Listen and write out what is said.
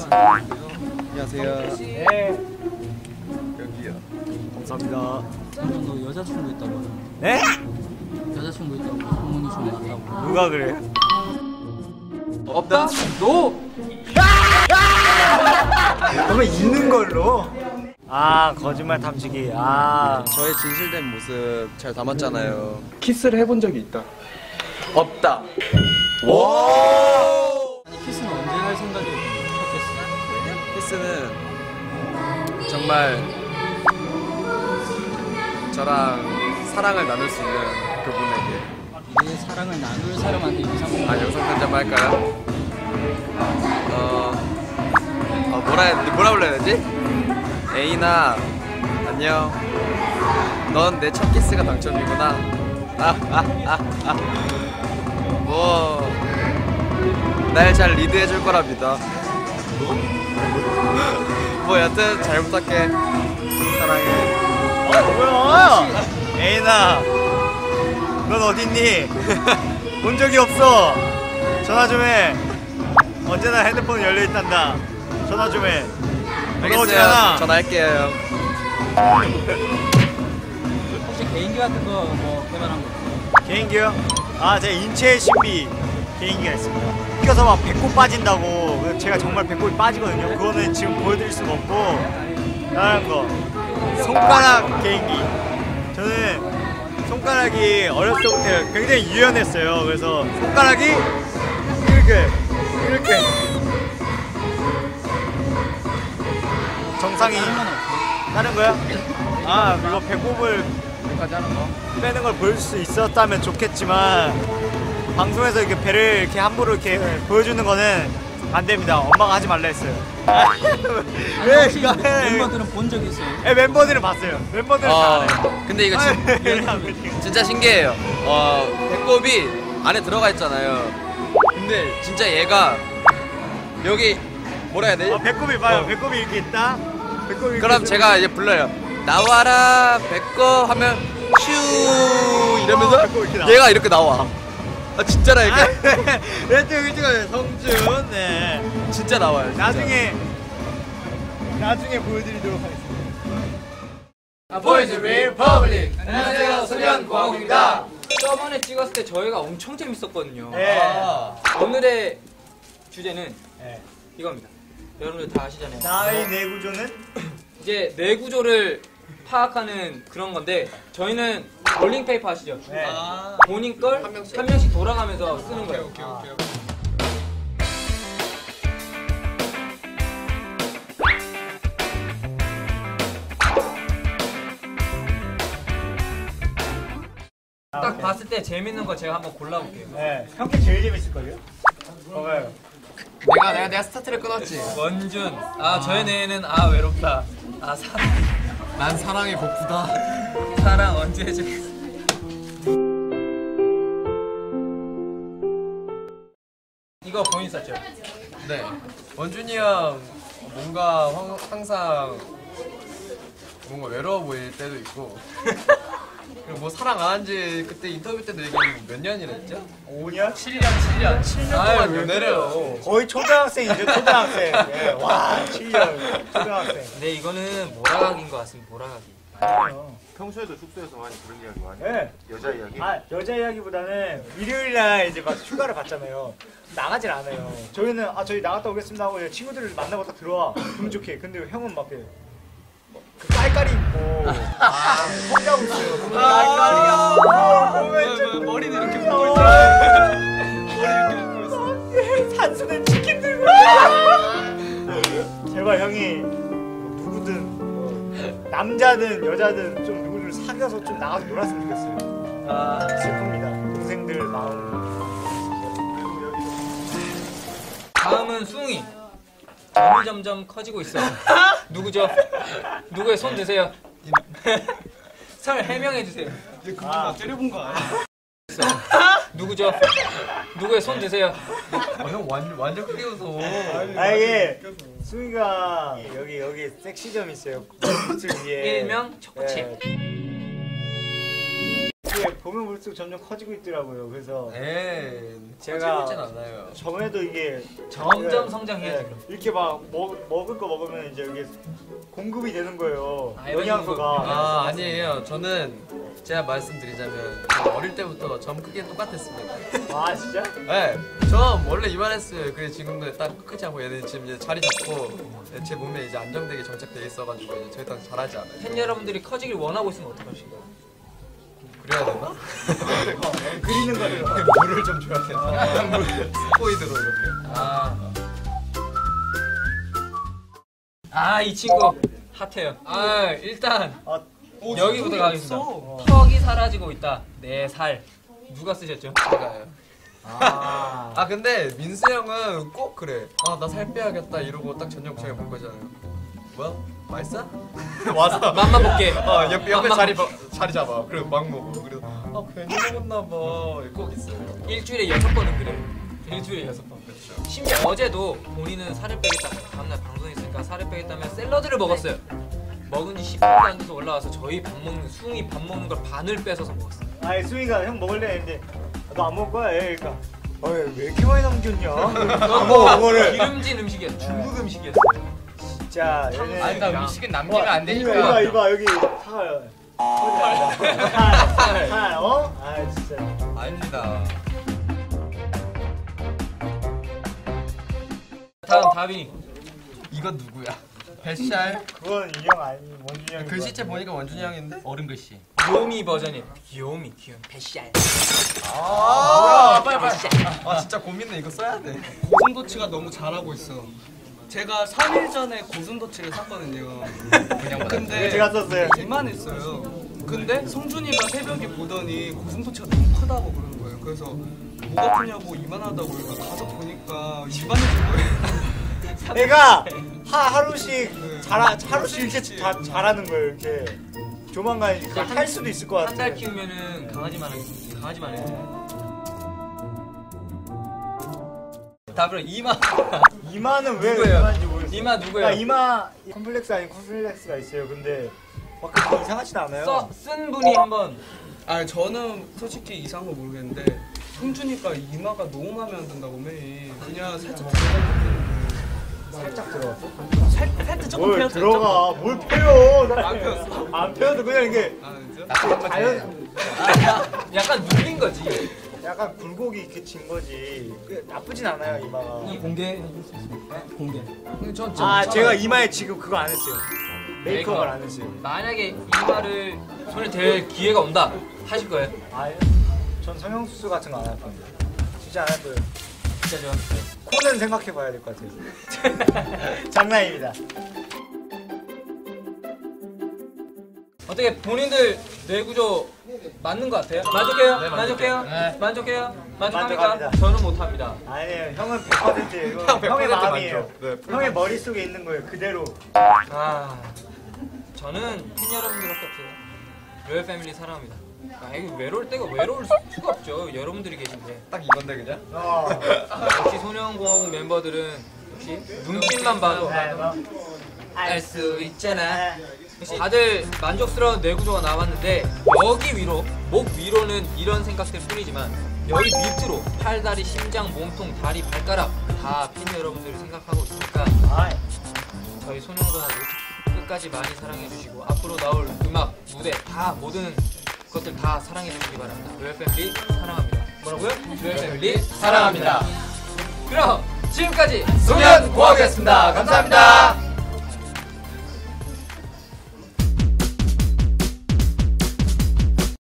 안녕하세요. 네. 여기요. 감사합니다. 너 여자친구 있다고. 네? 여자친구 있다고 소문이 좀 났다고. 누가 그래? 없다? 너! 그러면 있는 걸로? 아, 거짓말 탐지기. 아, 저의 진실된 모습 잘 담았잖아요. 키스를 해본 적이 있다. 없다. 오! 아니 키스는 언제 할 생각이야? 첫 키스는 정말 저랑 사랑을 나눌 수 있는 그분에게. 키스. 내 사랑을 나눌 사람한테 영상. 영상 편지 한번 할까요? 뭐라 불러야 되지? 에이나, 안녕. 넌 내 첫 키스가 당첨이구나. 날 잘 리드해줄 거라 믿어. 여튼 잘 부탁해. 사랑해. 뭐야? 에이나, 넌 어딨니? 본 적이 없어. 전화 좀 해. 언제나 핸드폰 열려있단다. 전화 좀 해. 알겠어요. 전화할게요. 혹시 개인기 같은 거 뭐 개발한 거? 개인기요? 아, 제 인체의 신비 개인기가 있습니다. 껴서 막 배꼽 빠진다고. 제가 정말 배꼽이 빠지거든요. 그거는 지금 보여드릴 수가 없고, 다른 거 손가락 개인기. 저는 손가락이 어렸을 때부터 굉장히 유연했어요. 그래서 손가락이 이렇게 정상이 다른 거야? 아, 이거 배꼽을 여기까지 하는 거. 빼는 걸 보여줄 수 있었다면 좋겠지만 방송에서 이렇게 배를 이렇게 함부로 이렇게 보여주는 거는 안 됩니다. 엄마가 하지 말라 했어요. 왜 혹시 이거 해? 멤버들은 본 적 있어요? 예, 멤버들은 봤어요. 멤버들은 다 알아요. 근데 이거 진짜 신기해요. 배꼽이 안에 들어가 있잖아요. 근데 진짜 얘가 여기 뭐라 해야 되지? 배꼽이 봐요. 배꼽이 이렇게 있다. 배꼽이 이렇게 그럼 제가 이제 불러요. 나와라 배꼽 하면 슈 이러면서 배꼽 이렇게 나와. 얘가 이렇게 나와. 진짜라 이게. 네, 또 여기 찍어요. 성준. 네. 진짜 나와요. 진짜. 나중에 보여드리도록 하겠습니다. 보이즈 리퍼블릭. 안녕하세요, 소년 광욱입니다. 저번에 찍었을 때 저희가 엄청 재밌었거든요. 네. 오늘의 주제는 네. 이겁니다. 여러분들 다 아시잖아요. 나의 뇌구조는 이제 뇌구조를 파악하는 그런 건데 저희는 롤링페이퍼 아시죠? 네. 본인 걸 한 명씩 돌아가면서 쓰는 거예요. 오케이. 딱 봤을 때 재밌는 거 제가 한번 골라볼게요. 네. 형께 제일 재밌을걸요? 봐봐요. 내가 스타트를 끊었지. 원준. 저의 뇌에는 외롭다. 난 사랑이 고프다. 사랑 언제 해주겠어. 이거 본인 썼죠? 네. 원준이 형 뭔가 항상 뭔가 외로워 보일 때도 있고. 그리고 뭐 사랑 안 한지 그때 인터뷰 때도 얘기했는데 몇 년이랬죠? 5년? 7년 동안 연애를 거의 초등학생이죠, 초등학생. 네. 와, 7년. 초등학생. 근데 이거는 몰아가기인 것 같습니다. 몰아가기. 아니요. 평소에도 숙소에서 많이 그런 이야기 많이 네. 해요? 여자 이야기? 여자 이야기보다는 일요일날 이제 막 휴가를 갔잖아요. 나가질 않아요. 저희는 저희 나갔다 오겠습니다 하고 친구들을 만나고 딱 들어와. 기분 좋게. 근데 형은 막 그 깔깔이 입고 혼자고 있어요. 깔깔이야. 머리는 이렇게 묶고 있어. 머리 이렇게 묶고 있어. 산수는 치킨 들고. 제발 형이 누구든 남자든 여자든 좀 누구를 사귀어서 좀 나가서 놀았으면 좋겠어요. 슬픕니다. 동생들 마음. 다음은 숭이. 점이 점점 커지고 있어. 누구죠? 누구의 손 드세요? 설 해명해 주세요. 때려본 거 아니야? 누구죠? 누구의 손 드세요? 형 완전 크게 웃어. 이게 수희가 여기 섹시점 있어요. 입술 위에. 일명 초코칩. 이게 보면 볼수록 점점 커지고 있더라고요. 그래서 에이, 제가 커지진 않아요. 저번에도 이게 점점 성장해야지, 그럼. 이렇게 막 먹을 거 먹으면 이제 이게 공급이 되는 거예요. 아, 영양소가. 아, 아니에요. 저는 제가 말씀드리자면 저 어릴 때부터 점 크기는 똑같았습니다. 아 진짜? 네, 저 원래 이만했어요. 그래 지금도 딱 크지 않고 얘는 지금 이제 자리 잡고 제 몸에 이제 안정되게 정착돼 있어가지고 이제 저희 더 잘하지 않아요. 팬 여러분들이 커지길 원하고 있으면 어떡하실까요? 그래야 되나? 그리는 거예요. 물을 좀 줘야 되나? 스포이드로 이렇게. 이 친구 핫해요. 일단 아, 여기부터 가겠습니다. 턱이 사라지고 있다. 내 살. 누가 쓰셨죠? 제가요. 아. 근데 민수 형은 꼭 그래. 나 살 빼야겠다 이러고 딱 저녁 저녁 볼 거잖아요. 뭐야? 맛있어? 와서 맛만 볼게. 옆에 자리 잡아. 그리고 막 먹어. 그래서 괜히 먹었나 봐. 꼭 있어요. 일주일에 6번은 그래. 일주일에 6번. 그렇죠. 심지어 어제도 본인은 살을 빼겠다. 다음날 방송했으니까 살을 빼겠다며 샐러드를 먹었어요. 먹은 지 10분도 안 돼서 올라와서 저희 수웅이 밥 먹는 걸 반을 뺏어서 먹었어요. 아니 수희가 형 먹을래 했는데 너 안 먹을 거야? 그러니까 왜 이렇게 많이 남겼냐? 안 먹어 그거를. 기름진 음식이었어. 중국 음식이었어. 진짜 얘네. 아니 나 음식은 남기면 안 되니까. 이봐 여기 살. 살. 어? 아 진짜. 아닙니다. 다음 다빈이. 이건 누구야? 배샬? 그건 인형 아니 원준이 형. 글씨체 보니까 원준이 형인데? 어른 글씨. 귀요미 버전이. 귀요미. 배시알. 빨리. 진짜 고민돼. 이거 써야 돼. 고슴도치가 너무 잘하고 있어. 제가 3일 전에 고슴도치를 샀거든요. 근데 제가 썼어요. 이만했어요. 근데 성준이가 새벽에 보더니 고슴도치가 너무 크다고 그러는 거예요. 그래서 뭐가 크냐고 이만하다고 그러니까 가서 보니까 이만해진 거예요. 내가 하루씩 하루씩 이렇게 잘하는 거예요. 이렇게 조만간 이렇게 할 수도 있을 것 같아. 한 달 키우면은 강아지만 해. 다음으로 이마. 이마는 왜 누구예요? 이마인지 모르겠어. 이마 누구예요? 나 이마 컴플렉스 아닌 컴플렉스가 있어요. 근데 막 그렇게 이상하진 않아요. 쓴 분이 한번. 저는 솔직히 이상한 거 모르겠는데 성준이가 이마가 너무 마음에 안 든다고 매일 그냥 살짝 살짝 들어갔어? 살짝 조금 뭘 펴였어. 들어가? 뭘 펴요? 안 펴였어. 안 펴도 그냥 이게 진짜? 자연 약간 눌린 거지. 약간 굴곡이 이렇게 진 거지. 나쁘진 않아요 이마가. 이 공개해 줄 수 있습니까? 공개. 제가 이마에 지금 그거 안 했어요. 메이크업을 안 했어요. 만약에 이마를 손에 댈 기회가 온다 하실 거예요? 아예? 전 성형수술 같은 거 안 할 건데. 진짜 안 할 거예요. 진짜 저 코는 생각해 봐야 될 것 같아요. 장난입니다. 어떻게 본인들 뇌구조 맞는 것 같아요? 만족해요? 네, 만족해요? 네. 만족해요? 만족합니까? 만족합니다. 저는 못합니다. 아니에요. 형은 100%예요. 형 100% 형의 마음이에요. 만족. 네, 형의 머릿속에 있는 거예요. 그대로. 저는 팬 여러분들밖에 없어요. 로열 패밀리 사랑합니다. 이거 외로울 때가 외로울 수가 없죠. 여러분들이 계신데. 딱 이건데 그냥? 역시 소년공화국 멤버들은 역시 눈빛만 봐도 알 수 있잖아. 역시 다들 만족스러운 뇌구조가 나왔는데 여기 위로, 목 위로는 이런 생각들 뿐이지만 여기 밑으로 팔다리, 심장, 몸통, 다리, 발가락 다 팬 여러분들을 생각하고 있으니까 저희 소년공화국 끝까지 많이 사랑해주시고 앞으로 나올 음악, 무대 다 모든 것들 다 사랑해주시기 바랍니다. 로열 패밀리 사랑합니다. 뭐라고요? 로열 패밀리 사랑합니다. 그럼 지금까지 소년공화국이었습니다. 감사합니다.